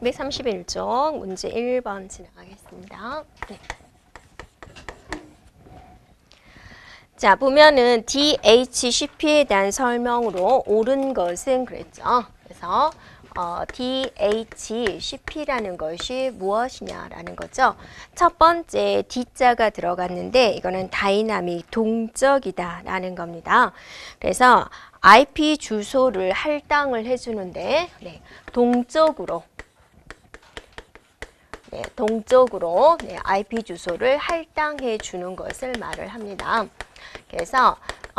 231쪽 문제 1번 진행하겠습니다. 네. 자, 보면은 DHCP에 대한 설명으로 옳은 것은 그랬죠. 그래서 DHCP라는 것이 무엇이냐라는 거죠. 첫 번째 D자가 들어갔는데 이거는 다이나믹 동적이다라는 겁니다. 그래서 IP 주소를 할당을 해주는데 동적으로 IP 주소를 할당해 주는 것을 말을 합니다. 그래서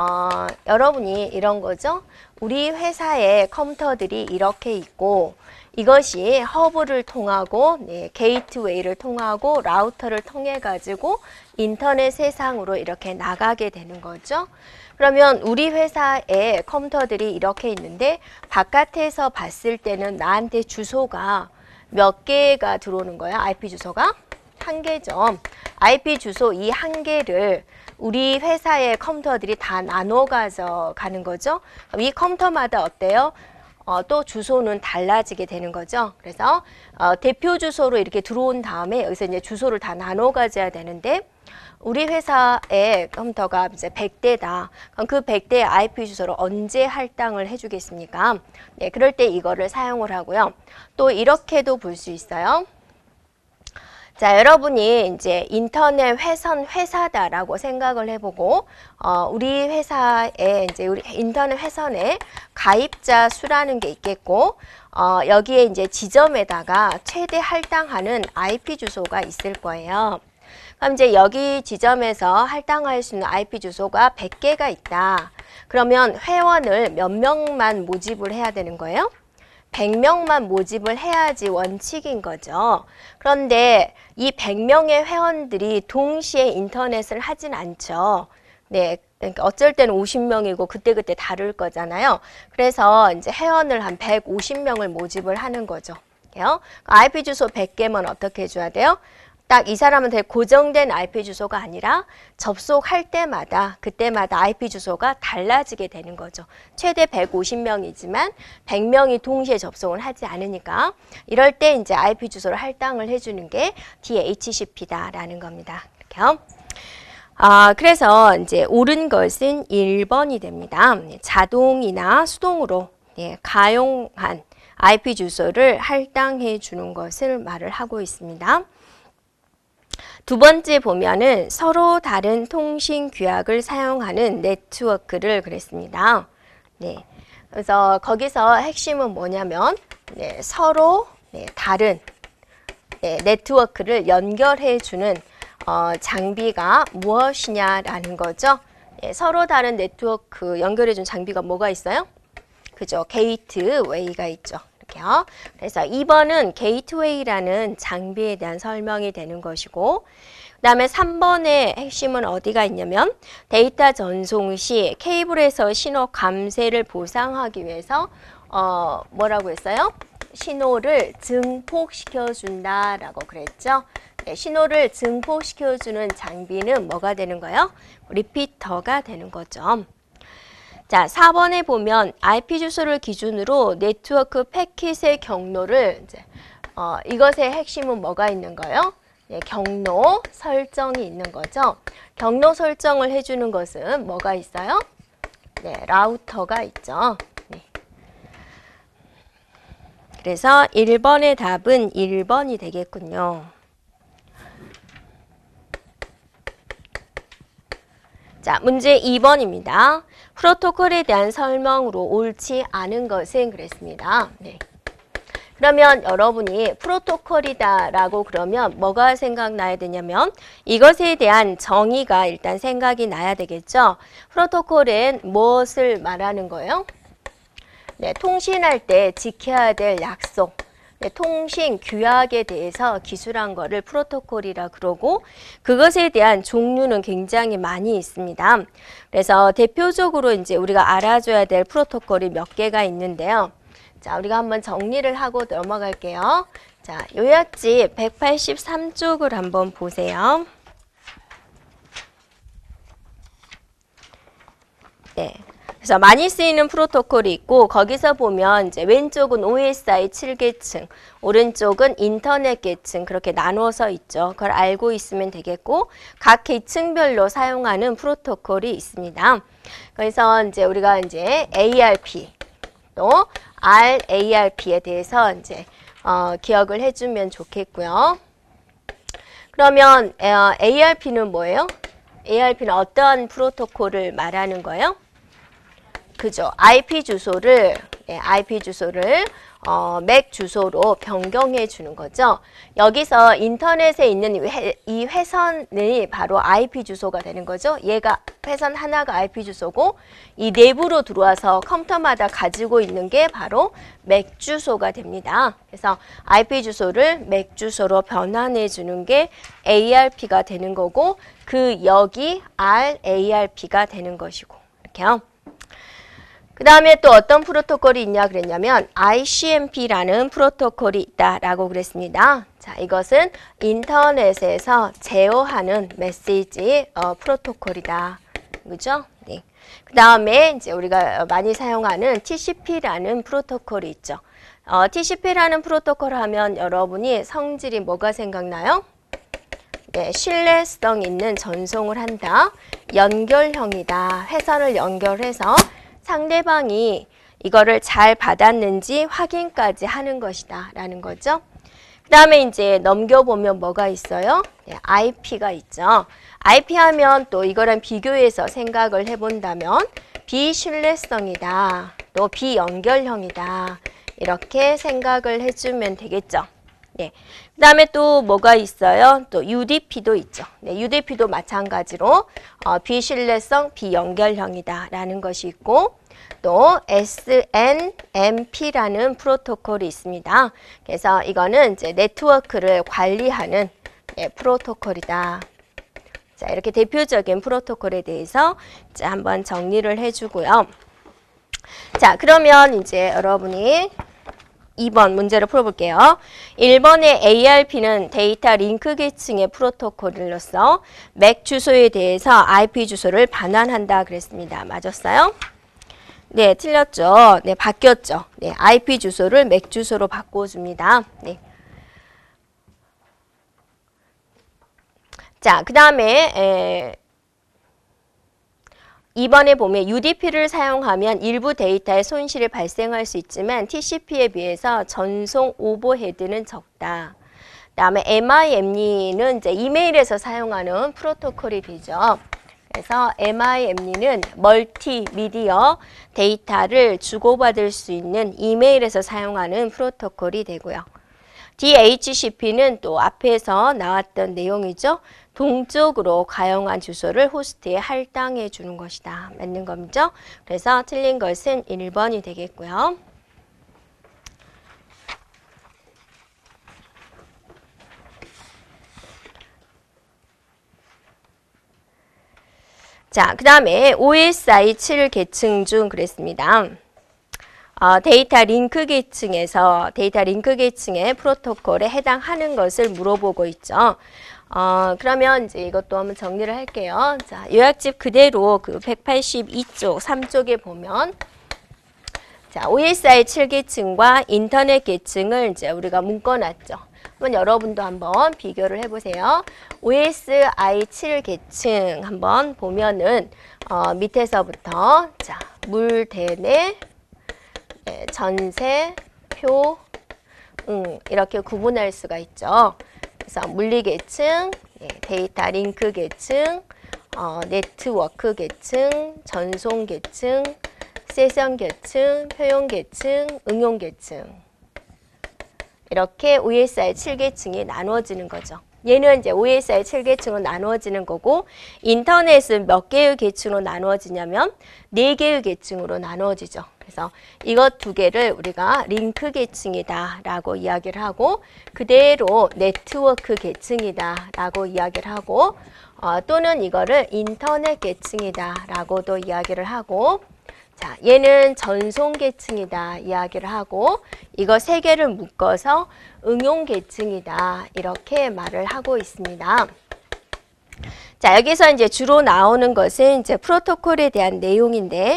여러분이 이런 거죠. 우리 회사의 컴퓨터들이 이렇게 있고 이것이 허브를 통하고 게이트웨이를 통하고 라우터를 통해 가지고 인터넷 세상으로 이렇게 나가게 되는 거죠. 그러면 우리 회사의 컴퓨터들이 이렇게 있는데 바깥에서 봤을 때는 나한테 주소가 몇 개가 들어오는 거야? IP 주소가? 한 개죠. IP 주소 이 한 개를 우리 회사의 컴퓨터들이 다 나눠 가져가는 거죠. 이 컴퓨터마다 어때요? 또 주소는 달라지게 되는 거죠. 그래서 대표 주소로 이렇게 들어온 다음에 여기서 이제 주소를 다 나눠 가져야 되는데 우리 회사의 컴퓨터가 이제 100대다. 그럼 그 100대의 IP 주소를 언제 할당을 해주겠습니까? 네, 그럴 때 이거를 사용을 하고요. 또 이렇게도 볼 수 있어요. 자, 여러분이 이제 인터넷 회사다라고 생각을 해보고, 우리 회사에 이제 우리 인터넷 회선에 가입자 수라는 게 있겠고, 여기에 이제 지점에다가 최대 할당하는 IP 주소가 있을 거예요. 그럼 이제 여기 지점에서 할당할 수 있는 IP 주소가 100개가 있다. 그러면 회원을 몇 명만 모집을 해야 되는 거예요? 100명만 모집을 해야지 원칙인 거죠. 그런데 이 100명의 회원들이 동시에 인터넷을 하진 않죠. 네, 그러니까 어쩔 때는 50명이고 그때그때 다를 거잖아요. 그래서 이제 회원을 한 150명을 모집을 하는 거죠. IP 주소 100개면 어떻게 해줘야 돼요? 딱 이 사람한테 고정된 IP 주소가 아니라 접속할 때마다 그때마다 IP 주소가 달라지게 되는 거죠. 최대 150명이지만 100명이 동시에 접속을 하지 않으니까 이럴 때 이제 IP 주소를 할당을 해주는 게 DHCP다라는 겁니다. 이렇게요. 그래서 이제 옳은 것은 1번이 됩니다. 자동이나 수동으로 가용한 IP 주소를 할당해 주는 것을 말을 하고 있습니다. 두 번째 보면은 서로 다른 통신 규약을 사용하는 네트워크를 그랬습니다. 네. 그래서 거기서 핵심은 뭐냐면 서로 다른 네트워크를 연결해 주는 장비가 무엇이냐라는 거죠. 서로 다른 네트워크 연결해 준 장비가 뭐가 있어요? 그죠? 게이트웨이가 있죠. 이렇게요. 그래서 2번은 게이트웨이라는 장비에 대한 설명이 되는 것이고 그 다음에 3번의 핵심은 어디가 있냐면 데이터 전송 시 케이블에서 신호 감쇄를 보상하기 위해서 뭐라고 했어요? 신호를 증폭시켜준다라고 그랬죠. 네, 신호를 증폭시켜주는 장비는 뭐가 되는 거예요? 리피터가 되는 거죠. 자, 4번에 보면 IP 주소를 기준으로 네트워크 패킷의 경로를 이제 이것의 핵심은 뭐가 있는 거예요? 경로 설정이 있는 거죠. 경로 설정을 해주는 것은 뭐가 있어요? 라우터가 있죠. 그래서 1번의 답은 1번이 되겠군요. 자, 문제 2번입니다. 프로토콜에 대한 설명으로 옳지 않은 것은 그랬습니다. 그러면 여러분이 프로토콜이다라고 그러면 뭐가 생각나야 되냐면 이것에 대한 정의가 일단 생각이 나야 되겠죠. 프로토콜은 무엇을 말하는 거예요? 통신할 때 지켜야 될 약속. 통신 규약에 대해서 기술한 거를 프로토콜이라 그러고 그것에 대한 종류는 굉장히 많이 있습니다. 그래서 대표적으로 이제 우리가 알아줘야 될 프로토콜이 몇 개가 있는데요. 자, 우리가 한번 정리를 하고 넘어갈게요. 자, 요약지 183쪽을 한번 보세요. 네. 그래서 많이 쓰이는 프로토콜이 있고 거기서 보면 이제 왼쪽은 OSI 7계층, 오른쪽은 인터넷 계층 그렇게 나누어서 있죠. 그걸 알고 있으면 되겠고 각 계층별로 사용하는 프로토콜이 있습니다. 그래서 이제 우리가 이제 ARP 또 RARP에 대해서 이제 기억을 해주면 좋겠고요. 그러면 ARP는 뭐예요? ARP는 어떠한 프로토콜을 말하는 거예요? 그죠? IP 주소를 맥 주소로 변경해 주는 거죠. 여기서 인터넷에 있는 이 회선이 바로 IP 주소가 되는 거죠. 얘가 회선 하나가 IP 주소고 이 내부로 들어와서 컴퓨터마다 가지고 있는 게 바로 맥 주소가 됩니다. 그래서 IP 주소를 맥 주소로 변환해 주는 게 ARP가 되는 거고 그 역이 RARP가 되는 것이고 이렇게요. 그 다음에 또 어떤 프로토콜이 있냐 그랬냐면 ICMP라는 프로토콜이 있다라고 그랬습니다. 자, 이것은 인터넷에서 제어하는 메시지 프로토콜이다. 그죠? 네. 그 다음에 이제 우리가 많이 사용하는 TCP라는 프로토콜이 있죠. TCP라는 프로토콜 하면 여러분이 성질이 뭐가 생각나요? 네, 신뢰성 있는 전송을 한다. 연결형이다. 회선을 연결해서 상대방이 이거를 잘 받았는지 확인까지 하는 것이다 라는 거죠. 그 다음에 이제 넘겨보면 뭐가 있어요? 네, IP가 있죠. IP 하면 또 이거랑 비교해서 생각을 해본다면 비신뢰성이다. 또 비연결형이다. 이렇게 생각을 해주면 되겠죠. 네. 그 다음에 또 뭐가 있어요? 또 UDP도 있죠. 네, UDP도 마찬가지로 비신뢰성, 비연결형이다 라는 것이 있고 또 SNMP라는 프로토콜이 있습니다. 그래서 이거는 이제 네트워크를 관리하는 프로토콜이다. 자, 이렇게 대표적인 프로토콜에 대해서 이제 한번 정리를 해주고요. 자, 그러면 이제 여러분이 2번 문제를 풀어볼게요. 1번의 ARP는 데이터 링크 계층의 프로토콜로서 맥 주소에 대해서 IP 주소를 반환한다 그랬습니다. 맞았어요? 네, 틀렸죠. 네, 바뀌었죠. 네, IP 주소를 맥 주소로 바꿔줍니다. 네. 자, 그 다음에 2번에 보면 UDP를 사용하면 일부 데이터에 손실이 발생할 수 있지만 TCP에 비해서 전송 오버헤드는 적다. 그 다음에 MIME는 이제 이메일에서 사용하는 프로토콜이 되죠. 그래서 MIME는 멀티미디어 데이터를 주고받을 수 있는 이메일에서 사용하는 프로토콜이 되고요. DHCP는 또 앞에서 나왔던 내용이죠. 동쪽으로 가용한 주소를 호스트에 할당해 주는 것이다. 맞는 겁니다. 그래서 틀린 것은 1번이 되겠고요. 자, 그 다음에 OSI 7계층 중 그랬습니다. 데이터 링크 계층에서 데이터 링크 계층의 프로토콜에 해당하는 것을 물어보고 있죠. 그러면 이제 이것도 한번 정리를 할게요. 자, 요약집 그대로 그 182쪽, 3쪽에 보면 자, OSI 7계층과 인터넷 계층을 이제 우리가 묶어놨죠. 한번 여러분도 한번 비교를 해보세요. OSI 7계층 한번 보면은 밑에서부터 자, 물, 대내, 전세, 표, 이렇게 구분할 수가 있죠. 그래서 물리 계층, 데이터 링크 계층, 네트워크 계층, 전송 계층, 세션 계층, 표용 계층, 응용 계층. 이렇게 OSI 7계층이 나누어지는 거죠. 얘는 이제 OSI 7계층으로 나누어지는 거고 인터넷은 몇 개의 계층으로 나누어지냐면 4개의 계층으로 나누어지죠. 그래서 이것 두 개를 우리가 링크 계층이다 라고 이야기를 하고 그대로 네트워크 계층이다 라고 이야기를 하고 또는 이거를 인터넷 계층이다 라고도 이야기를 하고 자, 얘는 전송 계층이다 이야기를 하고 이거 3개를 묶어서 응용 계층이다 이렇게 말을 하고 있습니다. 자, 여기서 이제 주로 나오는 것은 이제 프로토콜에 대한 내용인데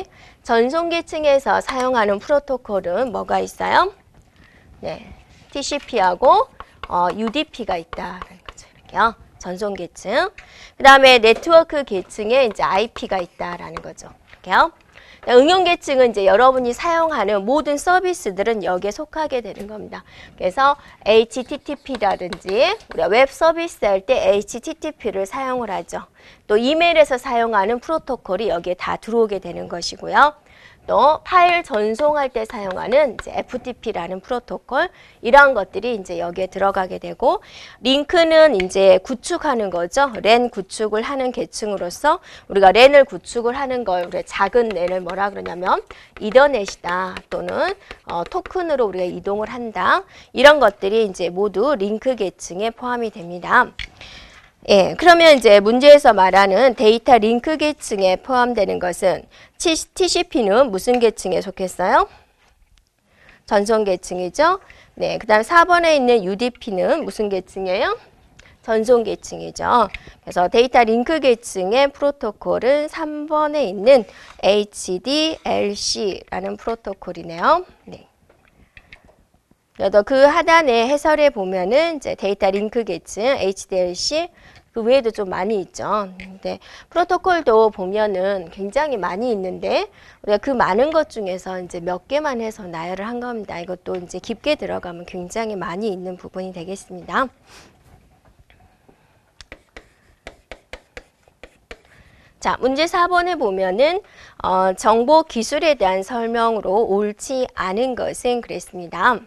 전송 계층에서 사용하는 프로토콜은 뭐가 있어요? 네, TCP하고 UDP가 있다라는 거죠. 이렇게요. 전송 계층. 그 다음에 네트워크 계층에 이제 IP가 있다라는 거죠. 이렇게요. 응용 계층은 이제 여러분이 사용하는 모든 서비스들은 여기에 속하게 되는 겁니다. 그래서 HTTP라든지 우리가 웹 서비스 할 때 HTTP를 사용을 하죠. 또 이메일에서 사용하는 프로토콜이 여기에 다 들어오게 되는 것이고요. 또 파일 전송할 때 사용하는 이제 FTP라는 프로토콜 이러한 것들이 이제 여기에 들어가게 되고 링크는 이제 구축하는 거죠. 랜 구축을 하는 계층으로서 우리가 랜을 구축을 하는 걸 우리가 작은 랜을 뭐라 그러냐면 이더넷이다 또는 토큰으로 우리가 이동을 한다 이런 것들이 이제 모두 링크 계층에 포함이 됩니다. 예, 그러면 이제 문제에서 말하는 데이터 링크 계층에 포함되는 것은 TCP는 무슨 계층에 속했어요? 전송 계층이죠. 네, 그 다음 4번에 있는 UDP는 무슨 계층이에요? 전송 계층이죠. 그래서 데이터 링크 계층의 프로토콜은 3번에 있는 HDLC라는 프로토콜이네요. 네. 그래서 그 하단에 해설에 보면은 이제 데이터 링크 계층 HDLC 그 외에도 좀 많이 있죠. 근데 프로토콜도 보면은 굉장히 많이 있는데 우리가 그 많은 것 중에서 이제 몇 개만 해서 나열을 한 겁니다. 이것도 이제 깊게 들어가면 굉장히 많이 있는 부분이 되겠습니다. 자, 문제 4번에 보면은 정보 기술에 대한 설명으로 옳지 않은 것은 그랬습니다.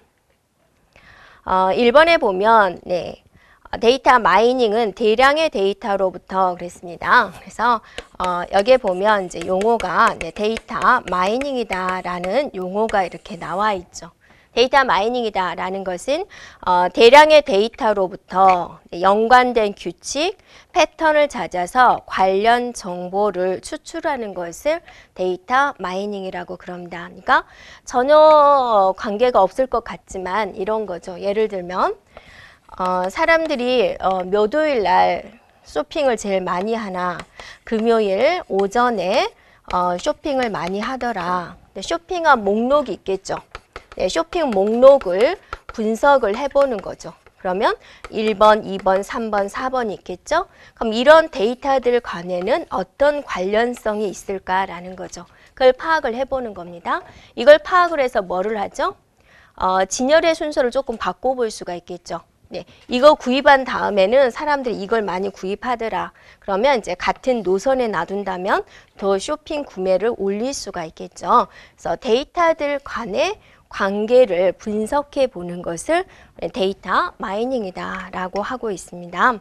1번에 보면 네. 데이터 마이닝은 대량의 데이터로부터 그랬습니다. 그래서 여기에 보면 이제 용어가 네, 데이터 마이닝이다라는 용어가 이렇게 나와 있죠. 데이터 마이닝이다라는 것은 대량의 데이터로부터 연관된 규칙, 패턴을 찾아서 관련 정보를 추출하는 것을 데이터 마이닝이라고 그럽니다. 그러니까 전혀 관계가 없을 것 같지만 이런 거죠. 예를 들면 사람들이 몇 요일 날 쇼핑을 제일 많이 하나 금요일 오전에 쇼핑을 많이 하더라. 쇼핑한 목록이 있겠죠. 네, 쇼핑 목록을 분석을 해보는 거죠. 그러면 1번, 2번, 3번, 4번이 있겠죠. 그럼 이런 데이터들 간에는 어떤 관련성이 있을까라는 거죠. 그걸 파악을 해보는 겁니다. 이걸 파악을 해서 뭐를 하죠? 진열의 순서를 조금 바꿔볼 수가 있겠죠. 네, 이거 구입한 다음에는 사람들이 이걸 많이 구입하더라. 그러면 이제 같은 노선에 놔둔다면 더 쇼핑 구매를 올릴 수가 있겠죠. 그래서 데이터들 간의 관계를 분석해 보는 것을 데이터 마이닝이다라고 하고 있습니다.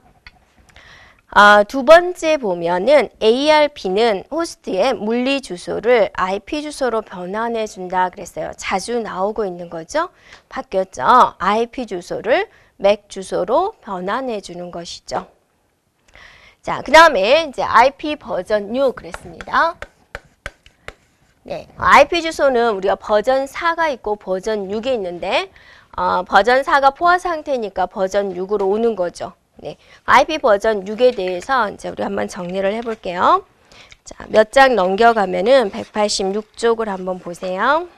두 번째 보면은 ARP는 호스트의 물리 주소를 IP 주소로 변환해 준다 그랬어요. 자주 나오고 있는 거죠. 바뀌었죠. IP 주소를 맥 주소로 변환해 주는 것이죠. 자, 그 다음에 이제 IP 버전 6 그랬습니다. 네, IP 주소는 우리가 버전 4가 있고 버전 6이 있는데 버전 4가 포화 상태니까 버전 6으로 오는 거죠. 네, IP 버전 6에 대해서 이제 우리 한번 정리를 해볼게요. 자, 몇 장 넘겨가면은 186쪽을 한번 보세요.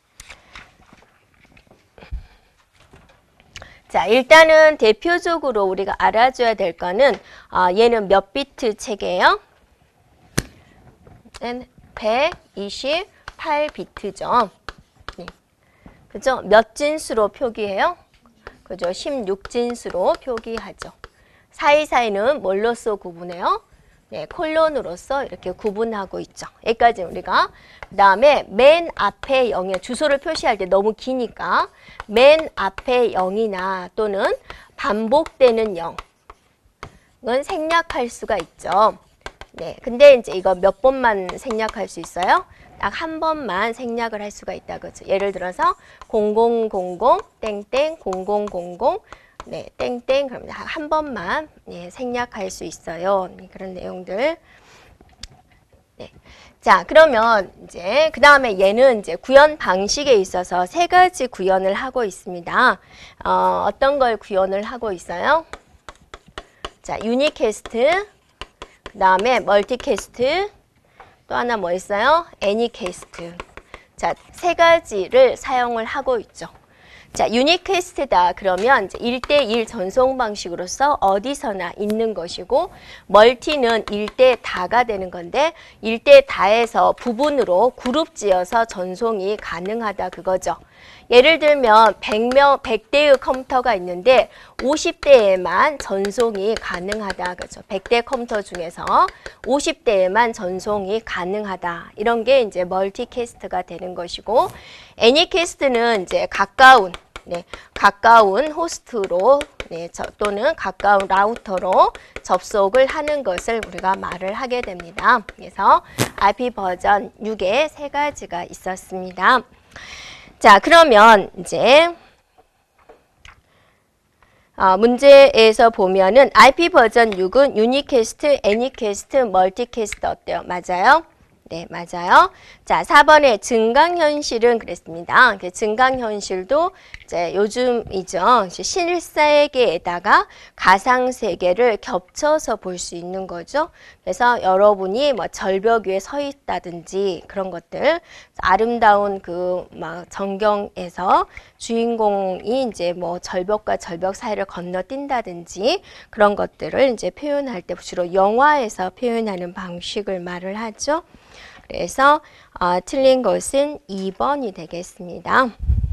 자, 일단은 대표적으로 우리가 알아줘야 될 거는 얘는 몇 비트 체계예요? 128비트죠. 네. 그죠? 몇 진수로 표기해요? 그죠? 16진수로 표기하죠. 사이사이는 뭘로써 구분해요? 네, 콜론으로서 이렇게 구분하고 있죠. 여기까지 우리가. 그 다음에 맨 앞에 0에 주소를 표시할 때 너무 기니까 맨 앞에 0이나 또는 반복되는 0은 생략할 수가 있죠. 네, 근데 이제 이거 몇 번만 생략할 수 있어요? 딱 한 번만 생략을 할 수가 있다 그죠. 예를 들어서 0000 땡땡 0000 네, 땡땡 그러면 한 번만 네, 생략할 수 있어요. 그런 내용들. 네. 자, 그러면 이제 그 다음에 얘는 이제 구현 방식에 있어서 세 가지 구현을 하고 있습니다. 어떤 걸 구현을 하고 있어요? 자, 유니캐스트, 그 다음에 멀티캐스트, 또 하나 뭐 있어요? 애니캐스트. 자, 세 가지를 사용을 하고 있죠. 자, 유니캐스트다 그러면 이제 1대1 전송 방식으로서 어디서나 있는 것이고, 멀티는 1대 다가 되는 건데 1대 다에서 부분으로 그룹 지어서 전송이 가능하다 그거죠. 예를 들면 100대의 컴퓨터가 있는데 50대에만 전송이 가능하다 그죠. 100대 컴퓨터 중에서 50대에만 전송이 가능하다. 이런 게 이제 멀티캐스트가 되는 것이고, 애니캐스트는 이제 가까운 호스트로 또는 가까운 라우터로 접속을 하는 것을 우리가 말을 하게 됩니다. 그래서 IP 버전 6에 세 가지가 있었습니다. 자, 그러면 이제 문제에서 보면은 IP 버전 6은 유니캐스트, 애니캐스트, 멀티캐스트 어때요? 맞아요? 네, 맞아요. 자, 4번에 증강현실은 그랬습니다. 증강현실도 이제 요즘이죠. 실세계에다가 가상세계를 겹쳐서 볼 수 있는 거죠. 그래서 여러분이 뭐 절벽 위에 서 있다든지 그런 것들, 아름다운 막 전경에서 주인공이 이제 뭐 절벽과 절벽 사이를 건너뛴다든지 그런 것들을 이제 표현할 때 주로 영화에서 표현하는 방식을 말을 하죠. 그래서 틀린 것은 2번이 되겠습니다.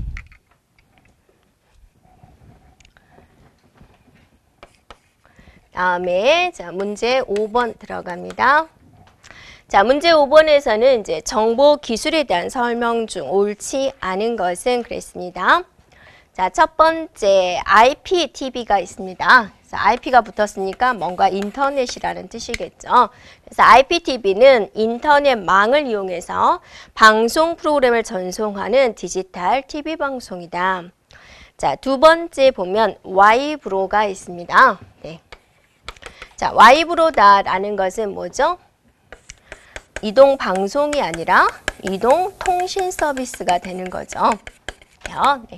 다음에 자, 문제 5번 들어갑니다. 자, 문제 5번에서는 이제 정보 기술에 대한 설명 중 옳지 않은 것은 그랬습니다. 자, 첫 번째 IPTV가 있습니다. 그래서 IP가 붙었으니까 뭔가 인터넷이라는 뜻이겠죠. 그래서 IPTV는 인터넷망을 이용해서 방송 프로그램을 전송하는 디지털 TV 방송이다. 자, 두 번째 보면 Y브로가 있습니다. 네. 자, Y브로다라는 것은 뭐죠? 이동 방송이 아니라 이동 통신 서비스가 되는 거죠. 네.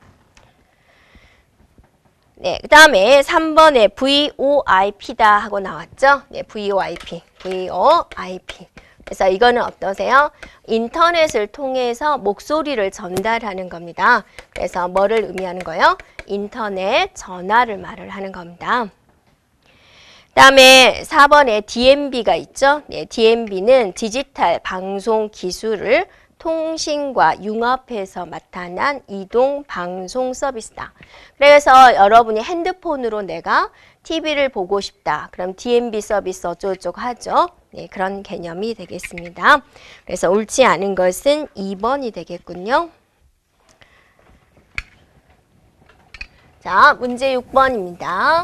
네, 그 다음에 3번에 VoIP다 하고 나왔죠? 네, VoIP. 그래서 이거는 어떠세요? 인터넷을 통해서 목소리를 전달하는 겁니다. 그래서 뭐를 의미하는 거예요? 인터넷 전화를 말을 하는 겁니다. 그 다음에 4번에 DMB가 있죠? 네, DMB는 디지털 방송 기술을 통신과 융합해서 나타난 이동 방송 서비스다. 그래서 여러분이 핸드폰으로 내가 TV를 보고 싶다. 그럼 DMB 서비스 어쩌고저쩌고 하죠. 네, 그런 개념이 되겠습니다. 그래서 옳지 않은 것은 2번이 되겠군요. 자, 문제 6번입니다.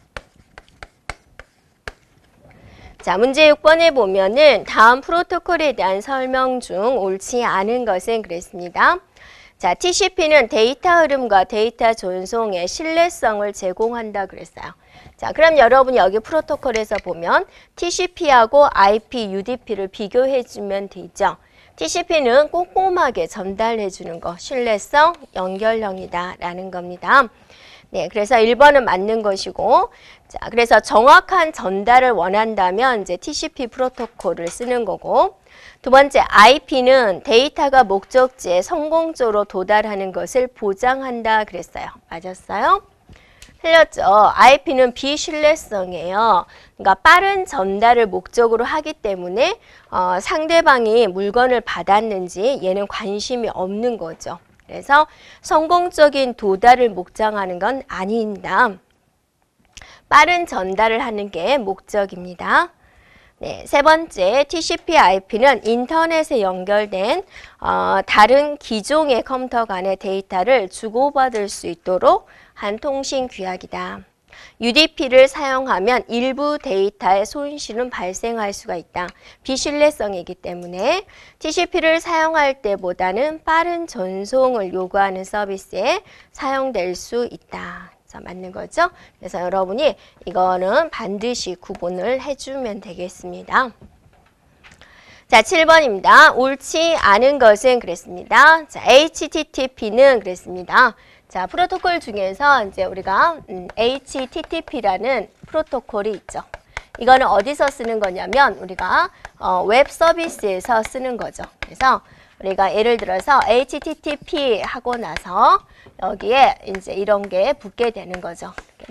자, 문제 6번에 보면은 다음 프로토콜에 대한 설명 중 옳지 않은 것은 그랬습니다. 자, TCP는 데이터 흐름과 데이터 전송의 신뢰성을 제공한다 그랬어요. 자, 그럼 여러분이 여기 프로토콜에서 보면 TCP하고 IP, UDP를 비교해주면 되죠. TCP는 꼼꼼하게 전달해주는 거, 신뢰성, 연결형이다 라는 겁니다. 네, 그래서 1번은 맞는 것이고, 자, 그래서 정확한 전달을 원한다면 이제 TCP 프로토콜을 쓰는 거고, 두 번째 IP는 데이터가 목적지에 성공적으로 도달하는 것을 보장한다 그랬어요. 맞았어요? 틀렸죠? IP는 비신뢰성이에요. 그러니까 빠른 전달을 목적으로 하기 때문에 상대방이 물건을 받았는지 얘는 관심이 없는 거죠. 그래서 성공적인 도달을 목장하는 건 아닙니다. 빠른 전달을 하는 게 목적입니다. 네, 세 번째 TCP/IP는 인터넷에 연결된 다른 기종의 컴퓨터 간의 데이터를 주고받을 수 있도록 한 통신 규약이다. UDP를 사용하면 일부 데이터의 손실은 발생할 수가 있다. 비신뢰성이기 때문에 TCP를 사용할 때보다는 빠른 전송을 요구하는 서비스에 사용될 수 있다. 자, 맞는 거죠? 그래서 여러분이 이거는 반드시 구분을 해주면 되겠습니다. 자, 7번입니다. 옳지 않은 것은 그랬습니다. 자, HTTP는 그랬습니다. 자, 프로토콜 중에서 이제 우리가 HTTP라는 프로토콜이 있죠. 이거는 어디서 쓰는 거냐면 우리가 웹 서비스에서 쓰는 거죠. 그래서 우리가 예를 들어서 http 하고 나서 여기에 이제 이런 게 붙게 되는 거죠.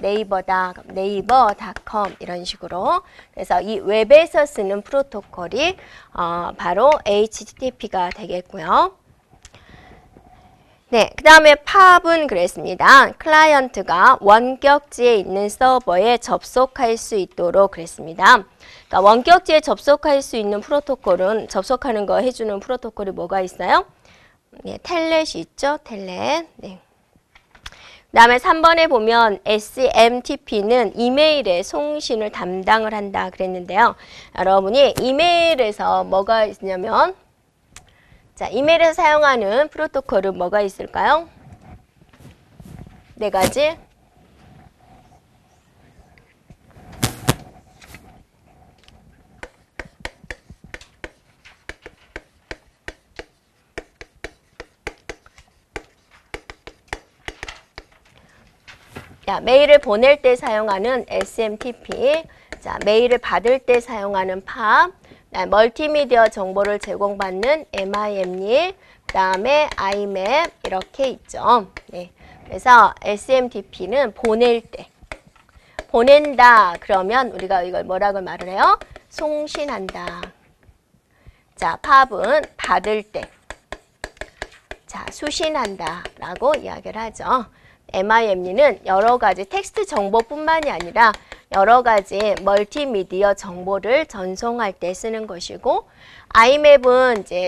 네이버닷컴 이런 식으로. 그래서 이 웹에서 쓰는 프로토콜이 바로 HTTP가 되겠고요. 네, 그 다음에 팝은 그랬습니다. 클라이언트가 원격지에 있는 서버에 접속할 수 있도록 그랬습니다. 그러니까 원격지에 접속할 수 있는 프로토콜은 접속하는 거 해주는 프로토콜이 뭐가 있어요? 네, 텔넷이 있죠. 텔넷. 네. 그 다음에 3번에 보면 SMTP는 이메일의 송신을 담당을 한다 그랬는데요. 여러분이 이메일에서 뭐가 있냐면 자, 이메일에서 사용하는 프로토콜은 뭐가 있을까요? 네 가지. 자, 메일을 보낼 때 사용하는 SMTP, 자, 메일을 받을 때 사용하는 PAP, 멀티미디어 정보를 제공받는 MIME, 그 다음에 IMAP 이렇게 있죠. 네. 그래서 SMTP는 보낼 때, 보낸다 그러면 우리가 이걸 뭐라고 말을 해요? 송신한다. 자, PAP은 받을 때, 자, 수신한다 라고 이야기를 하죠. MIME는 여러 가지 텍스트 정보뿐만이 아니라 여러 가지 멀티미디어 정보를 전송할 때 쓰는 것이고, IMAP은 이제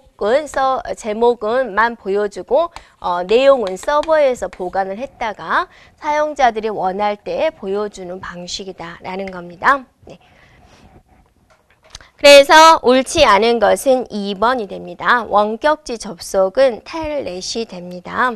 제목은만 보여주고 내용은 서버에서 보관을 했다가 사용자들이 원할 때 보여주는 방식이다라는 겁니다. 네. 그래서 옳지 않은 것은 2번이 됩니다. 원격지 접속은 텔넷이 됩니다.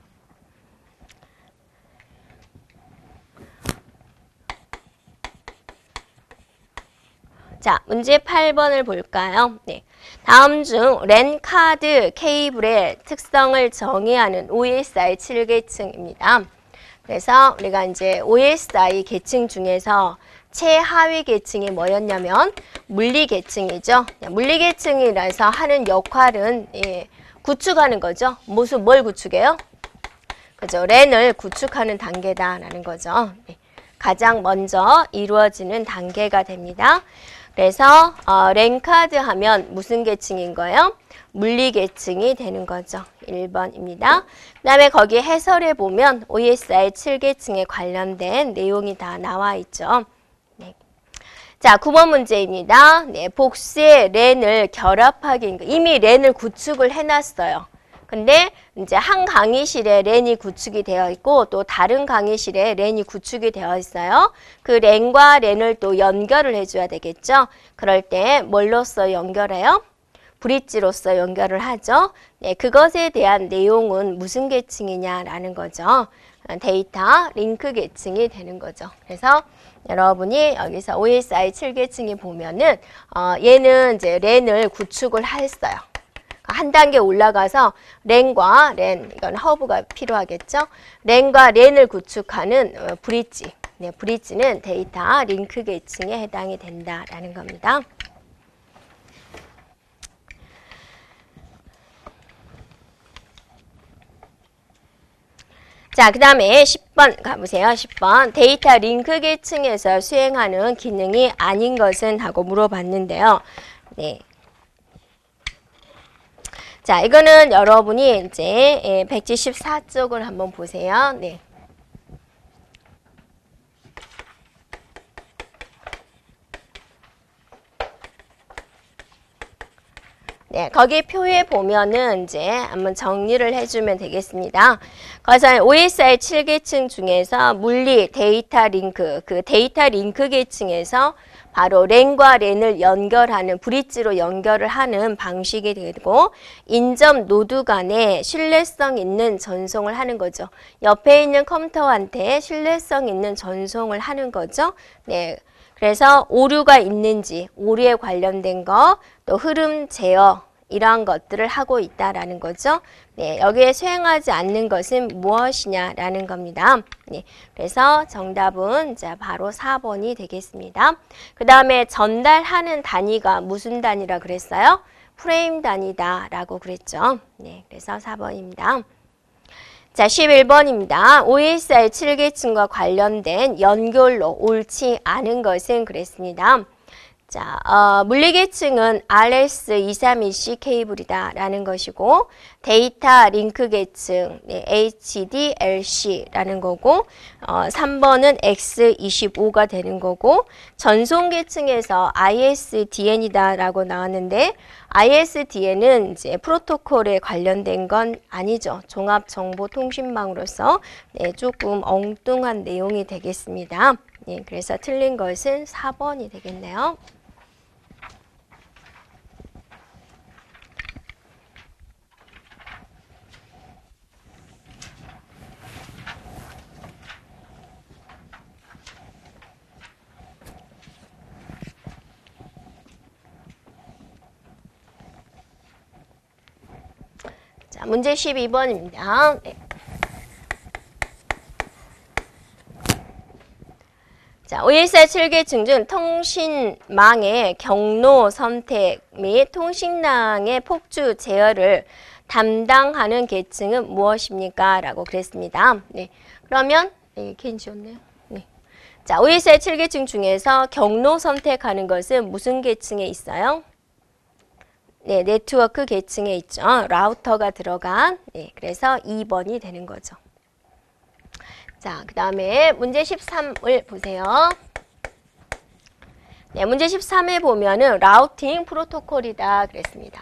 자, 문제 8번을 볼까요? 네. 다음 중 랜카드 케이블의 특성을 정의하는 OSI 7계층입니다. 그래서 우리가 이제 OSI 계층 중에서 최하위 계층이 뭐였냐면 물리 계층이죠. 물리 계층이라서 하는 역할은 구축하는 거죠. 뭘 구축해요? 그죠? 랜을 구축하는 단계다라는 거죠. 네. 가장 먼저 이루어지는 단계가 됩니다. 그래서 랜카드 하면 무슨 계층인 거예요? 물리 계층이 되는 거죠. 1번입니다. 그 다음에 거기 해설에 보면 OSI 7계층에 관련된 내용이 다 나와 있죠. 네. 자, 9번 문제입니다. 네, 복수의 랜을 결합하기, 이미 랜을 구축을 해놨어요. 근데 이제 한 강의실에 랜이 구축이 되어 있고 또 다른 강의실에 랜이 구축이 되어 있어요. 그 랜과 랜을 또 연결을 해줘야 되겠죠. 그럴 때 뭘로써 연결해요? 브릿지로서 연결을 하죠. 네, 그것에 대한 내용은 무슨 계층이냐라는 거죠. 데이터 링크 계층이 되는 거죠. 그래서 여러분이 여기서 OSI 7계층이 보면은 얘는 이제 랜을 구축을 했어요. 한 단계 올라가서 랜과 랜, 이건 허브가 필요하겠죠. 랜과 랜을 구축하는 브릿지. 네, 브릿지는 데이터 링크 계층에 해당이 된다라는 겁니다. 자, 그 다음에 10번 가보세요. 10번. 데이터 링크 계층에서 수행하는 기능이 아닌 것은 하고 물어봤는데요. 네. 자, 이거는 여러분이 이제 174쪽을 한번 보세요. 네. 네, 거기 표에 보면은 이제 한번 정리를 해주면 되겠습니다. 그래서 OSI 7계층 중에서 물리 데이터 링크, 그 데이터 링크 계층에서 바로 랜과 랜을 연결하는 브릿지로 연결을 하는 방식이 되고 인접 노드 간에 신뢰성 있는 전송을 하는 거죠. 옆에 있는 컴퓨터한테 신뢰성 있는 전송을 하는 거죠. 네. 그래서 오류가 있는지, 오류에 관련된 거, 또 흐름 제어, 이러한 것들을 하고 있다라는 거죠. 네, 여기에 수행하지 않는 것은 무엇이냐라는 겁니다. 네, 그래서 정답은 자 바로 4번이 되겠습니다. 그 다음에 전달하는 단위가 무슨 단위라 그랬어요? 프레임 단위다라고 그랬죠. 네, 그래서 4번입니다. 자, 11번입니다. OSI 7계층과 관련된 연결로 옳지 않은 것은 그랬습니다. 자, 물리계층은 RS232C 케이블이다 라는 것이고 데이터 링크 계층 네, HDLC라는 거고 3번은 X25가 되는 거고 전송 계층에서 ISDN이다 라고 나왔는데 ISDN은 이제 프로토콜에 관련된 건 아니죠. 종합정보통신망으로서 네, 조금 엉뚱한 내용이 되겠습니다. 네, 그래서 틀린 것은 4번이 되겠네요. 자, 문제 12번입니다. 네. 자, OSI 7계층 중 통신망의 경로 선택 및 통신망의 폭주 제어를 담당하는 계층은 무엇입니까? 라고 그랬습니다. 네. 그러면, 네, 괜히 지웠네요. 네. 자, OSI 7계층 중에서 경로 선택하는 것은 무슨 계층에 있어요? 네, 네트워크 계층에 있죠. 라우터가 들어간. 네, 그래서 2번이 되는 거죠. 자, 그 다음에 문제 13을 보세요. 네, 문제 13에 보면은 라우팅 프로토콜이다 그랬습니다.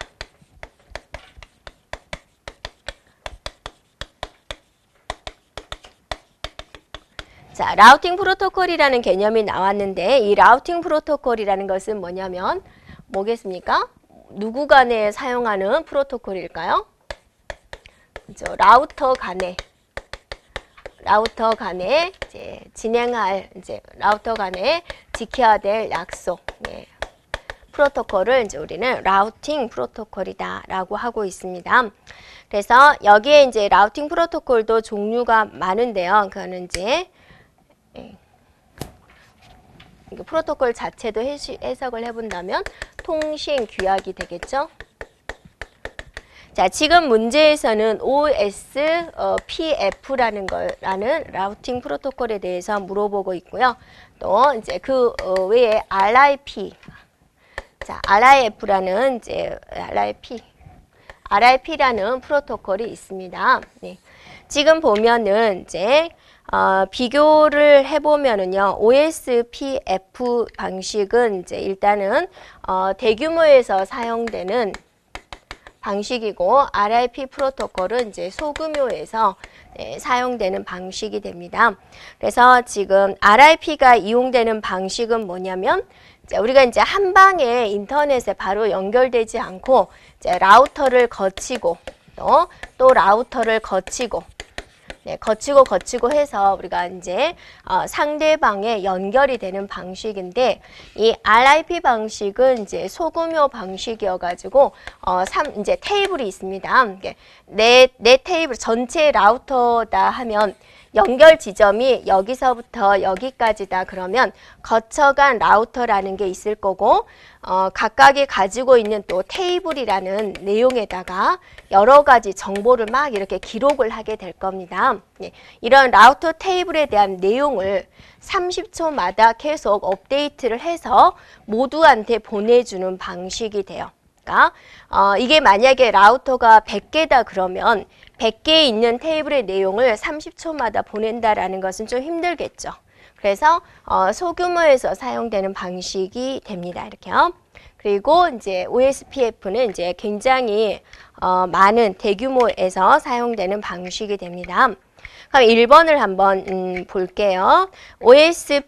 자, 라우팅 프로토콜이라는 개념이 나왔는데 이 라우팅 프로토콜이라는 것은 뭐냐면 뭐겠습니까? 누구 간에 사용하는 프로토콜일까요? 그렇죠. 라우터 간에 이제 진행할 라우터 간에 지켜야 될 약속 네. 프로토콜을 이제 우리는 라우팅 프로토콜이다라고 하고 있습니다. 그래서 여기에 이제 라우팅 프로토콜도 종류가 많은데요. 그거는 이제 프로토콜 자체도 해석을 해본다면 통신 규약이 되겠죠. 자, 지금 문제에서는 OSPF라는 라우팅 프로토콜에 대해서 물어보고 있고요. 또 이제 그 외에 RIP, 자, RIF라는 이제 RIP라는 프로토콜이 있습니다. 네. 지금 보면은 이제 비교를 해보면은요, OSPF 방식은 이제 일단은 대규모에서 사용되는 방식이고 RIP 프로토콜은 이제 소규모에서 사용되는 방식이 됩니다. 그래서 지금 RIP가 이용되는 방식은 뭐냐면 우리가 이제 한 방에 인터넷에 바로 연결되지 않고 이제 라우터를 거치고 또 라우터를 거치고 네, 거치고 해서 우리가 이제 상대방에 연결이 되는 방식인데 이 RIP 방식은 이제 소규모 방식이어가지고 이제 테이블이 있습니다. 내 테이블 전체 라우터다 하면 연결 지점이 여기서부터 여기까지다 그러면 거쳐간 라우터라는 게 있을 거고 각각이 가지고 있는 또 테이블이라는 내용에다가 여러 가지 정보를 막 이렇게 기록을 하게 될 겁니다. 네, 이런 라우터 테이블에 대한 내용을 30초마다 계속 업데이트를 해서 모두한테 보내주는 방식이 돼요. 그러니까 이게 만약에 라우터가 100개다 그러면 100개에 있는 테이블의 내용을 30초마다 보낸다라는 것은 좀 힘들겠죠. 그래서 소규모에서 사용되는 방식이 됩니다. 이렇게요. 그리고 이제 OSPF는 이제 굉장히 많은 대규모에서 사용되는 방식이 됩니다. 그럼 1번을 한번 볼게요.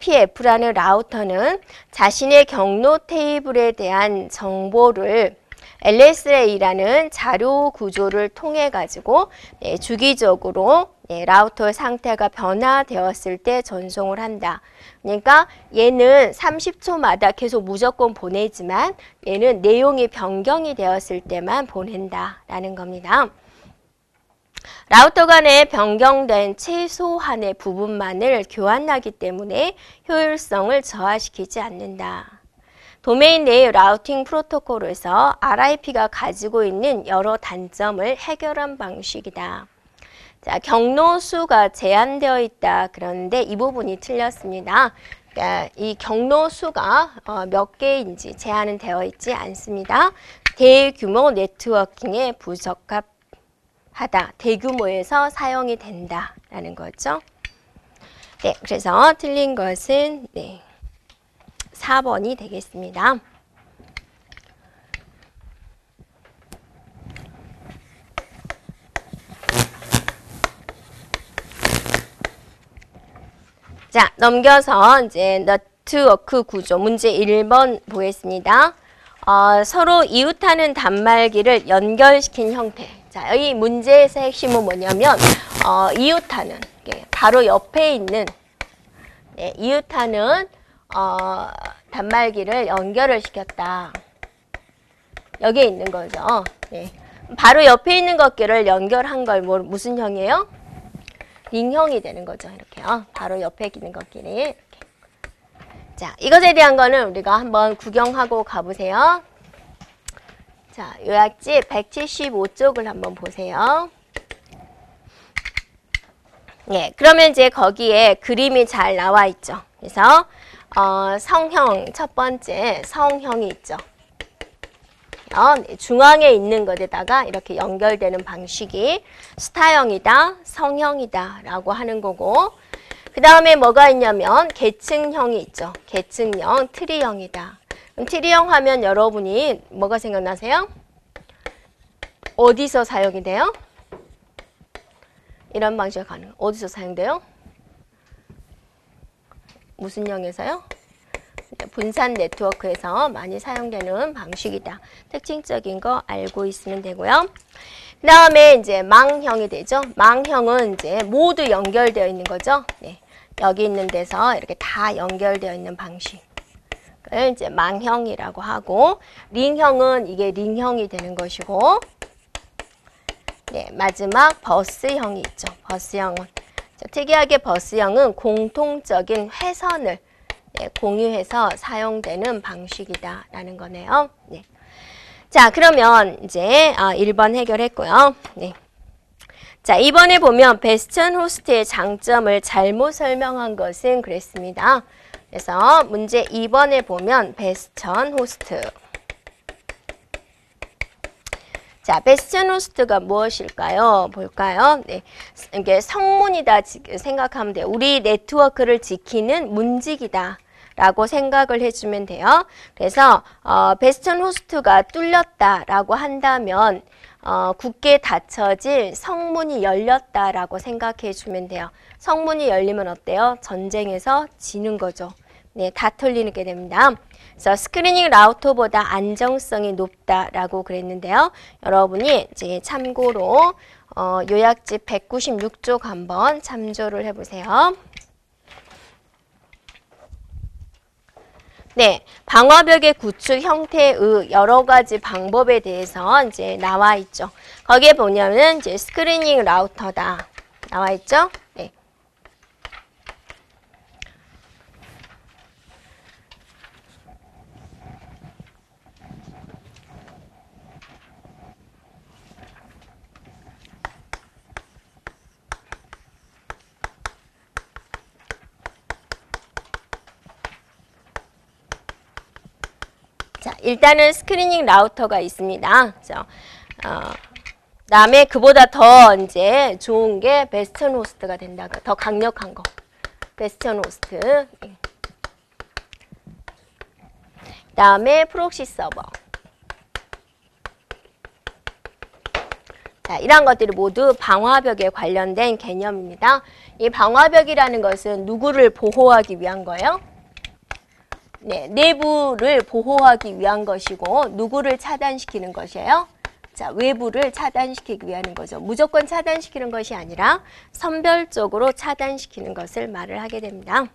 OSPF라는 라우터는 자신의 경로 테이블에 대한 정보를 LSA라는 자료 구조를 통해 가지고 주기적으로 라우터 상태가 변화되었을 때 전송을 한다. 그러니까 얘는 30초마다 계속 무조건 보내지만 얘는 내용이 변경이 되었을 때만 보낸다라는 겁니다. 라우터 간에 변경된 최소한의 부분만을 교환하기 때문에 효율성을 저하시키지 않는다. 도메인 내의 라우팅 프로토콜에서 RIP가 가지고 있는 여러 단점을 해결한 방식이다. 자, 경로수가 제한되어 있다. 그런데 이 부분이 틀렸습니다. 그러니까 이 경로수가 몇 개인지 제한은 되어 있지 않습니다. 대규모 네트워킹에 부적합하다. 대규모에서 사용이 된다라는 거죠. 네, 그래서 틀린 것은 4번이 되겠습니다. 자, 넘겨서 이제 네트워크 구조 문제 1번 보겠습니다. 서로 이웃하는 단말기를 연결시킨 형태. 자, 이 문제에서 핵심은 뭐냐면 이웃하는 바로 옆에 있는 이웃하는 단말기를 연결을 시켰다. 여기에 있는 거죠. 네. 바로 옆에 있는 것끼를 연결한 걸 무슨 형이에요? 링형이 되는 거죠. 이렇게요. 바로 옆에 있는 것끼리. 이렇게. 자, 이것에 대한 거는 우리가 한번 구경하고 가보세요. 자, 요약집 175쪽을 한번 보세요. 네, 그러면 이제 거기에 그림이 잘 나와 있죠. 그래서 성형, 첫 번째 성형이 있죠. 중앙에 있는 것에다가 이렇게 연결되는 방식이 스타형이다, 성형이다 라고 하는 거고, 그 다음에 뭐가 있냐면 계층형이 있죠. 계층형, 트리형이다. 그럼 트리형 하면 여러분이 뭐가 생각나세요? 어디서 사용이 돼요? 이런 방식으로 가는 어디서 사용돼요? 무슨 형에서요? 분산 네트워크에서 많이 사용되는 방식이다. 특징적인 거 알고 있으면 되고요. 그 다음에 이제 망형이 되죠. 망형은 이제 모두 연결되어 있는 거죠. 네. 여기 있는 데서 이렇게 다 연결되어 있는 방식을 이제 망형이라고 하고, 링형은 이게 링형이 되는 것이고, 네, 마지막 버스형이 있죠. 버스형은 특이하게 버스형은 공통적인 회선을 공유해서 사용되는 방식이다라는 거네요. 네. 자, 그러면 이제 1번 해결했고요. 네. 자, 2번에 보면 베스천 호스트의 장점을 잘못 설명한 것은 그랬습니다. 그래서 문제 2번에 보면 베스천 호스트. 자, 베스천 호스트가 무엇일까요? 볼까요? 네. 이게 성문이다 생각하면 돼요. 우리 네트워크를 지키는 문지기다 라고 생각을 해주면 돼요. 그래서 베스천 호스트가 뚫렸다라고 한다면 굳게 닫혀질 성문이 열렸다라고 생각해 주면 돼요. 성문이 열리면 어때요? 전쟁에서 지는 거죠. 네, 다 털리게 됩니다. 그래서 스크리닝 라우터보다 안정성이 높다라고 그랬는데요. 여러분이 이제 참고로 요약집 196쪽 한번 참조를 해보세요. 네, 방화벽의 구축 형태의 여러 가지 방법에 대해서 이제 나와 있죠. 거기에 보면은 이제 스크리닝 라우터다 나와 있죠. 네. 자, 일단은 스크리닝 라우터가 있습니다. 그다음에 그보다 더 이제 좋은 게 베스천 호스트가 된다. 더 강력한 거. 베스천 호스트. 그다음에 프록시 서버. 자, 이런 것들이 모두 방화벽에 관련된 개념입니다. 이 방화벽이라는 것은 누구를 보호하기 위한 거예요? 네, 내부를 보호하기 위한 것이고 누구를 차단시키는 것이에요? 자, 외부를 차단시키기 위한 거죠. 무조건 차단시키는 것이 아니라 선별적으로 차단시키는 것을 말을 하게 됩니다.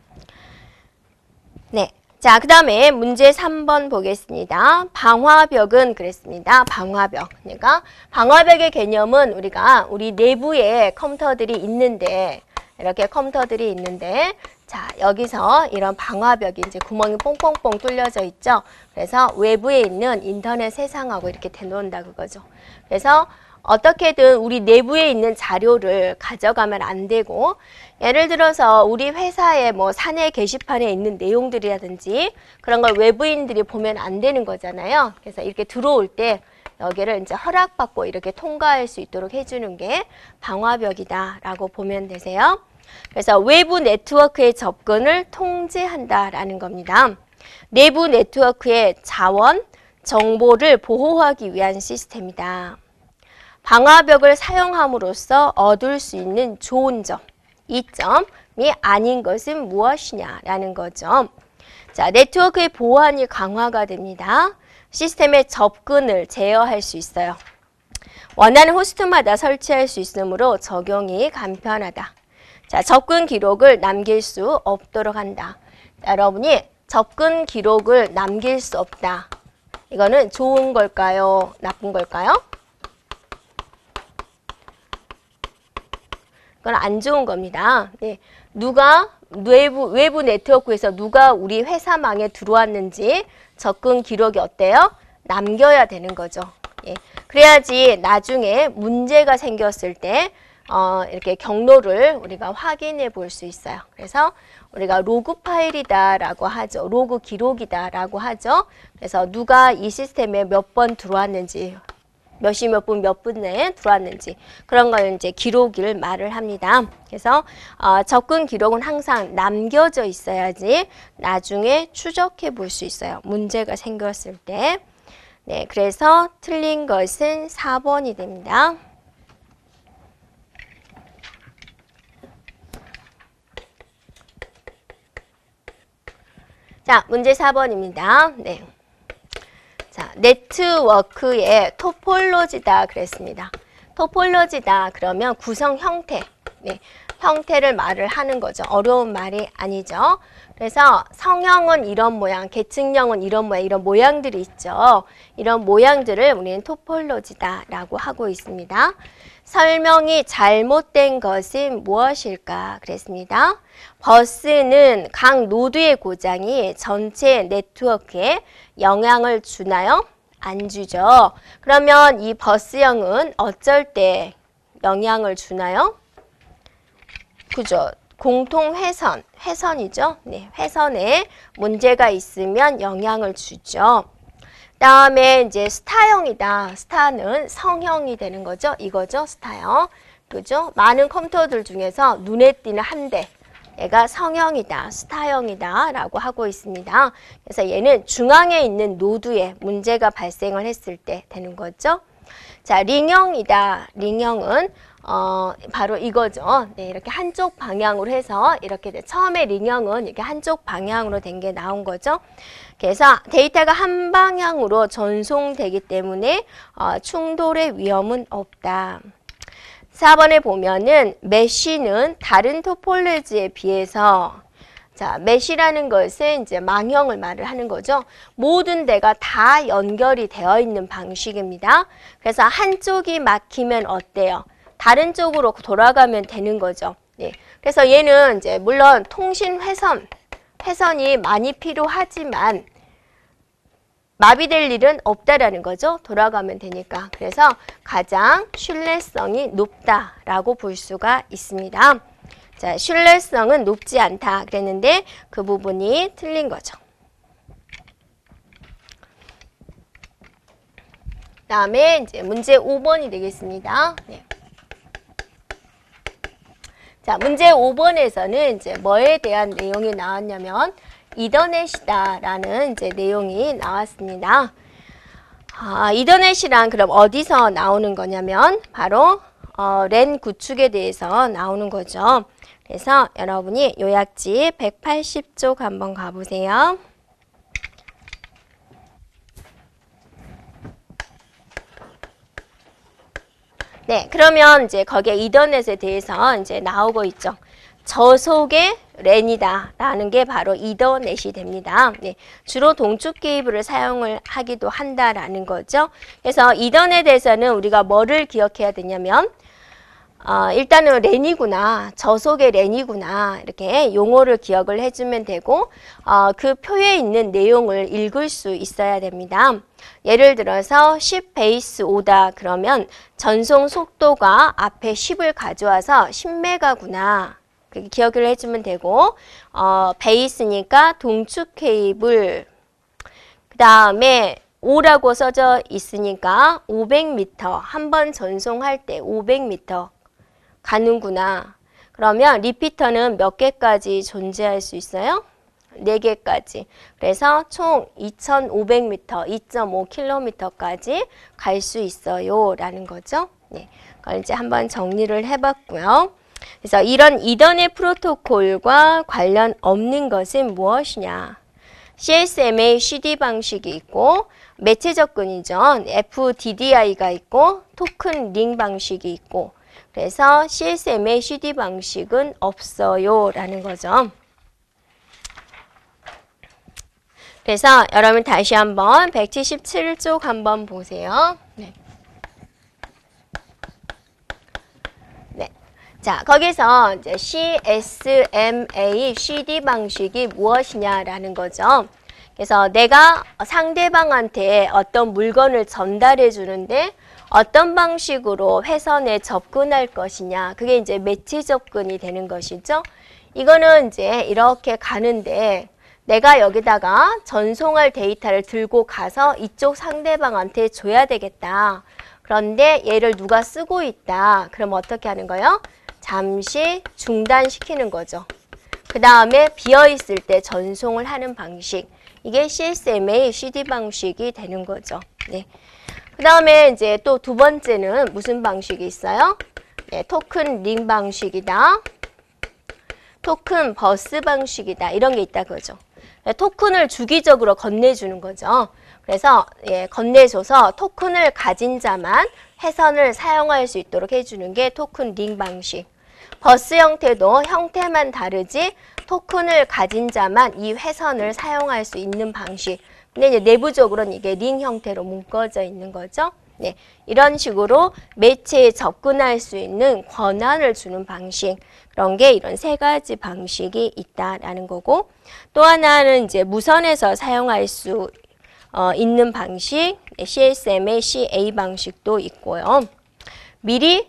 네. 자, 그 다음에 문제 3번 보겠습니다. 방화벽은 그랬습니다. 방화벽. 그러니까 방화벽의 개념은 우리 내부에 컴퓨터들이 있는데, 이렇게 컴퓨터들이 있는데, 자, 여기서 이런 방화벽이 이제 구멍이 뽕뽕뽕 뚫려져 있죠. 그래서 외부에 있는 인터넷 세상하고 이렇게 대놓는다 그거죠. 그래서 어떻게든 우리 내부에 있는 자료를 가져가면 안 되고, 예를 들어서 우리 회사의 뭐 사내 게시판에 있는 내용들이라든지 그런 걸 외부인들이 보면 안 되는 거잖아요. 그래서 이렇게 들어올 때 여기를 이제 허락받고 이렇게 통과할 수 있도록 해주는 게 방화벽이다라고 보면 되세요. 그래서 외부 네트워크의 접근을 통제한다라는 겁니다. 내부 네트워크의 자원, 정보를 보호하기 위한 시스템이다. 방화벽을 사용함으로써 얻을 수 있는 좋은 점, 이점이 아닌 것은 무엇이냐라는 거죠. 자, 네트워크의 보안이 강화가 됩니다. 시스템의 접근을 제어할 수 있어요. 원하는 호스트마다 설치할 수 있으므로 적용이 간편하다. 자, 접근 기록을 남길 수 없도록 한다. 자, 여러분이 접근 기록을 남길 수 없다. 이거는 좋은 걸까요? 나쁜 걸까요? 그건 안 좋은 겁니다. 네. 누가 외부 네트워크에서 누가 우리 회사망에 들어왔는지 접근 기록이 어때요? 남겨야 되는 거죠. 예. 그래야지 나중에 문제가 생겼을 때 이렇게 경로를 우리가 확인해 볼 수 있어요. 그래서 우리가 로그 파일이다라고 하죠. 로그 기록이다라고 하죠. 그래서 누가 이 시스템에 몇 번 들어왔는지, 몇 시 몇 분 몇 분 내에 들어왔는지 그런 걸 이제 기록을 말을 합니다. 그래서 접근 기록은 항상 남겨져 있어야지 나중에 추적해 볼 수 있어요. 문제가 생겼을 때. 네, 그래서 틀린 것은 4번이 됩니다. 자, 문제 4번입니다. 네. 자, 네트워크의 토폴로지다 그랬습니다. 토폴로지다 그러면 구성 형태, 네, 형태를 말을 하는 거죠. 어려운 말이 아니죠. 그래서 성형은 이런 모양, 계층형은 이런 모양, 이런 모양들이 있죠. 이런 모양들을 우리는 토폴로지다라고 하고 있습니다. 설명이 잘못된 것은 무엇일까 그랬습니다. 버스는 각 노드의 고장이 전체 네트워크에 영향을 주나요? 안 주죠. 그러면 이 버스형은 어쩔 때 영향을 주나요? 그죠? 공통 회선이죠. 네, 회선에 문제가 있으면 영향을 주죠. 다음에 이제 스타형이다. 스타는 성형이 되는 거죠. 이거죠. 스타형. 그죠? 많은 컴퓨터들 중에서 눈에 띄는 한 대. 얘가 성형이다. 스타형이다. 라고 하고 있습니다. 그래서 얘는 중앙에 있는 노드에 문제가 발생을 했을 때 되는 거죠. 자, 링형이다. 링형은 바로 이거죠. 네, 이렇게 한쪽 방향으로 해서 이렇게 처음에 링형은 이렇게 한쪽 방향으로 된 게 나온 거죠. 그래서 데이터가 한 방향으로 전송되기 때문에 충돌의 위험은 없다. 4번에 보면은 메쉬는 다른 토폴로지에 비해서 자, 메쉬라는 것은 이제 망형을 말을 하는 거죠. 모든 데가 다 연결이 되어 있는 방식입니다. 그래서 한쪽이 막히면 어때요? 다른 쪽으로 돌아가면 되는 거죠. 네. 그래서 얘는 이제 물론 통신 회선이 많이 필요하지만 마비될 일은 없다라는 거죠. 돌아가면 되니까. 그래서 가장 신뢰성이 높다라고 볼 수가 있습니다. 자, 신뢰성은 높지 않다 그랬는데 그 부분이 틀린 거죠. 다음에 이제 문제 5번이 되겠습니다. 네. 자, 문제 5번에서는 이제 뭐에 대한 내용이 나왔냐면 이더넷이다라는 이제 내용이 나왔습니다. 이더넷이란 그럼 어디서 나오는 거냐면 바로 랜 구축에 대해서 나오는 거죠. 그래서 여러분이 요약지 180쪽 한번 가보세요. 네, 그러면 이제 거기에 이더넷에 대해서 이제 나오고 있죠. 저속의 랜이다라는 게 바로 이더넷이 됩니다. 네, 주로 동축 케이블을 사용을 하기도 한다라는 거죠. 그래서 이더넷에서는 우리가 뭐를 기억해야 되냐면 일단은 랜이구나, 저속의 랜이구나 이렇게 용어를 기억을 해주면 되고 그 표에 있는 내용을 읽을 수 있어야 됩니다. 예를 들어서 10 베이스 5다 그러면 전송 속도가 앞에 10을 가져와서 10메가구나 기억을 해주면 되고 베이스니까 동축 케이블 그 다음에 5라고 써져 있으니까 500m 한 번 전송할 때 500m 가는구나. 그러면 리피터는 몇 개까지 존재할 수 있어요? 4개까지. 그래서 총 2500m, 2.5km까지 갈 수 있어요. 라는 거죠. 네. 그걸 이제 한번 정리를 해봤고요. 그래서 이런 이더넷 프로토콜과 관련 없는 것은 무엇이냐? CSMA CD 방식이 있고 매체 접근이죠. FDDI가 있고 토큰 링 방식이 있고 그래서 CSMA CD 방식은 없어요 라는 거죠. 그래서 여러분 다시 한번 177쪽 한번 보세요. 네. 네. 자, 거기서 이제 CSMA CD 방식이 무엇이냐라는 거죠. 그래서 내가 상대방한테 어떤 물건을 전달해 주는데 어떤 방식으로 회선에 접근할 것이냐. 그게 이제 매치 접근이 되는 것이죠. 이거는 이제 이렇게 가는데 내가 여기다가 전송할 데이터를 들고 가서 이쪽 상대방한테 줘야 되겠다. 그런데 얘를 누가 쓰고 있다. 그럼 어떻게 하는 거예요? 잠시 중단시키는 거죠. 그 다음에 비어있을 때 전송을 하는 방식. 이게 CSMA CD 방식이 되는 거죠. 네. 그 다음에 이제 또 두 번째는 무슨 방식이 있어요? 네, 토큰 링 방식이다. 토큰 버스 방식이다. 이런 게 있다 그거죠. 네, 토큰을 주기적으로 건네주는 거죠. 그래서 건네줘서 토큰을 가진 자만 회선을 사용할 수 있도록 해주는 게 토큰 링 방식. 버스 형태도 형태만 다르지 토큰을 가진 자만 이 회선을 사용할 수 있는 방식. 근데 이제 내부적으로는 이게 링 형태로 묶어져 있는 거죠. 네, 이런 식으로 매체에 접근할 수 있는 권한을 주는 방식. 그런 게 이런 세 가지 방식이 있다라는 거고 또 하나는 이제 무선에서 사용할 수 있는 방식 CSMA CA 방식도 있고요. 미리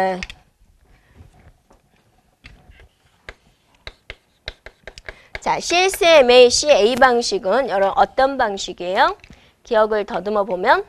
자, CSMA CA 방식은 여러분 어떤 방식이에요? 기억을 더듬어 보면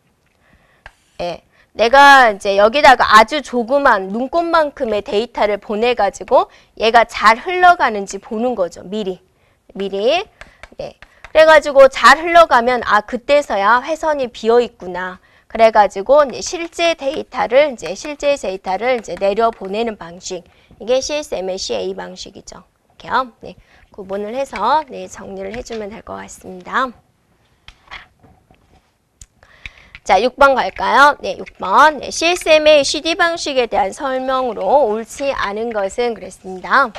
내가 이제 여기다가 아주 조그만 눈꽃만큼의 데이터를 보내가지고 얘가 잘 흘러가는지 보는 거죠. 미리. 네. 그래가지고 잘 흘러가면 그때서야 회선이 비어 있구나. 그래가지고 실제 데이터를 이제 내려 보내는 방식. 이게 CSMA CA 방식이죠. 이렇게요. 네. 구분을 해서 정리를 해주면 될 것 같습니다. 자, 6번 갈까요? 네, 6번. 네, CSMA CD 방식에 대한 설명으로 옳지 않은 것은 그랬습니다.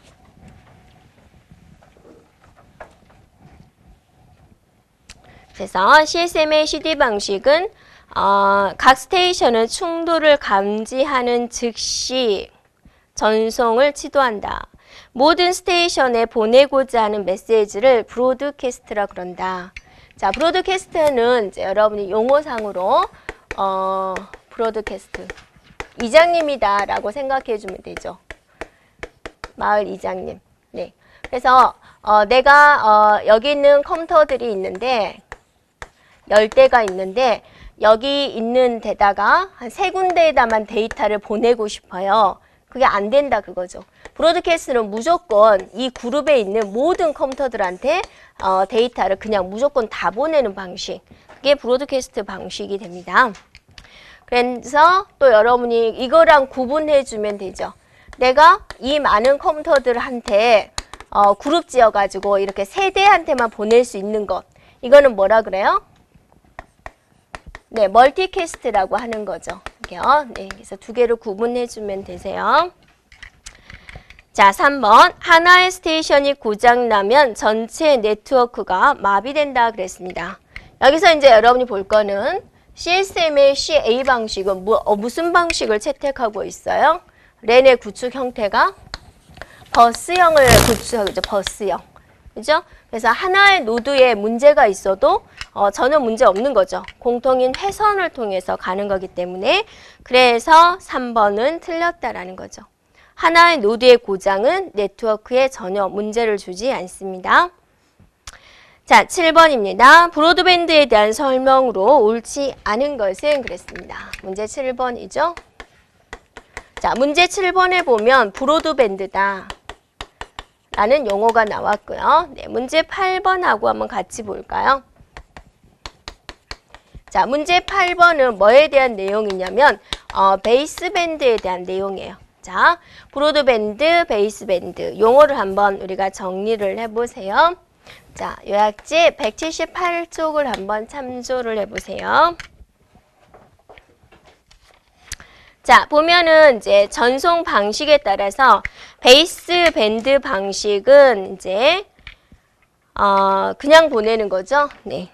그래서 CSMA CD 방식은 각 스테이션은 충돌을 감지하는 즉시 전송을 시도한다. 모든 스테이션에 보내고자 하는 메시지를 브로드캐스트라 그런다. 자, 브로드캐스트는 이제 여러분이 용어상으로 브로드캐스트 이장님이다라고 생각해 주면 되죠. 마을 이장님. 네. 그래서 내가 여기 있는 컴퓨터들이 있는데 10대가 있는데 여기 있는 데다가 한 3군데에다만 데이터를 보내고 싶어요. 그게 안 된다 그거죠. 브로드캐스트는 무조건 이 그룹에 있는 모든 컴퓨터들한테 데이터를 그냥 무조건 다 보내는 방식. 그게 브로드캐스트 방식이 됩니다. 그래서 또 여러분이 이거랑 구분해 주면 되죠. 내가 이 많은 컴퓨터들한테 그룹 지어가지고 이렇게 세대한테만 보낼 수 있는 것. 이거는 뭐라 그래요? 네, 멀티캐스트라고 하는 거죠. 할게요. 네, 그래서 두 개로 구분해 주면 되세요. 자, 3번. 하나의 스테이션이 고장나면 전체 네트워크가 마비된다 그랬습니다. 여기서 이제 여러분이 볼 거는 CSM의 CA 방식은 무슨 방식을 채택하고 있어요? 랜의 구축 형태가 버스형을 구축하죠. 버스형. 그죠? 그래서 하나의 노드에 문제가 있어도 전혀 문제 없는 거죠. 공통인 회선을 통해서 가는 거기 때문에 그래서 3번은 틀렸다라는 거죠. 하나의 노드의 고장은 네트워크에 전혀 문제를 주지 않습니다. 자, 7번입니다. 브로드밴드에 대한 설명으로 옳지 않은 것은 그랬습니다. 문제 7번이죠. 자, 문제 7번에 보면 브로드밴드다 라는 용어가 나왔고요. 네, 문제 8번하고 한번 같이 볼까요? 자, 문제 8번은 뭐에 대한 내용이냐면 베이스밴드에 대한 내용이에요. 자, 브로드밴드, 베이스밴드 용어를 한번 우리가 정리를 해보세요. 자, 요약지 178쪽을 한번 참조를 해보세요. 자, 보면은 이제 전송 방식에 따라서 베이스밴드 방식은 이제 그냥 보내는 거죠. 네.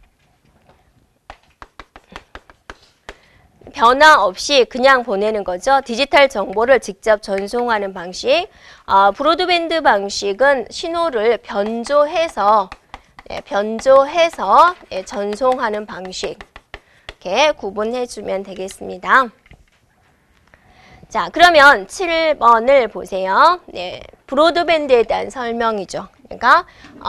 변화 없이 그냥 보내는 거죠. 디지털 정보를 직접 전송하는 방식. 브로드밴드 방식은 신호를 변조해서 전송하는 방식. 이렇게 구분해주면 되겠습니다. 자, 그러면 7번을 보세요. 네, 브로드밴드에 대한 설명이죠. 그러니까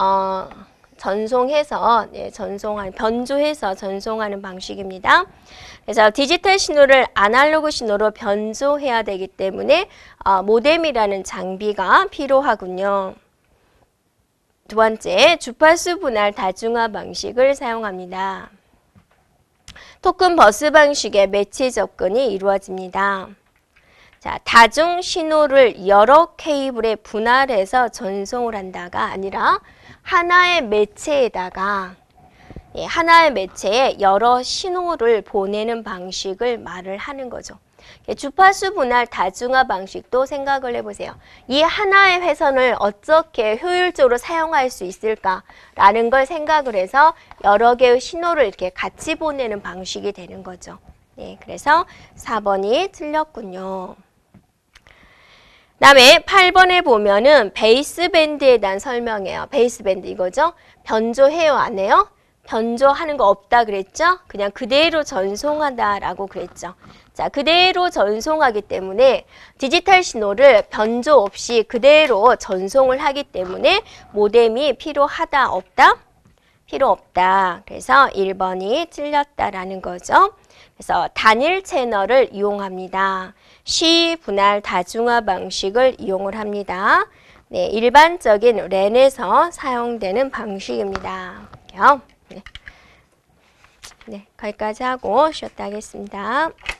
변조해서 전송하는 방식입니다. 그래서 디지털 신호를 아날로그 신호로 변조해야 되기 때문에 모뎀이라는 장비가 필요하군요. 두 번째, 주파수 분할 다중화 방식을 사용합니다. 토큰 버스 방식의 매치 접근이 이루어집니다. 자, 다중 신호를 여러 케이블에 분할해서 전송을 한다가 아니라 하나의 매체에다가 하나의 매체에 여러 신호를 보내는 방식을 말을 하는 거죠. 주파수 분할 다중화 방식도 생각을 해보세요. 이 하나의 회선을 어떻게 효율적으로 사용할 수 있을까라는 걸 생각을 해서 여러 개의 신호를 이렇게 같이 보내는 방식이 되는 거죠. 네, 그래서 4번이 틀렸군요. 그다음에 8번에 보면은 베이스밴드에 대한 설명이에요. 베이스밴드 이거죠. 변조해요, 안 해요? 변조하는 거 없다 그랬죠? 그냥 그대로 전송한다라고 그랬죠. 자, 그대로 전송하기 때문에 디지털 신호를 변조 없이 그대로 전송을 하기 때문에 모뎀이 필요하다, 없다? 필요 없다. 그래서 1번이 틀렸다라는 거죠. 그래서 단일 채널을 이용합니다. 시 분할 다중화 방식을 이용을 합니다. 네, 일반적인 랜에서 사용되는 방식입니다. 네, 거기까지 하고 쉬었다 하겠습니다.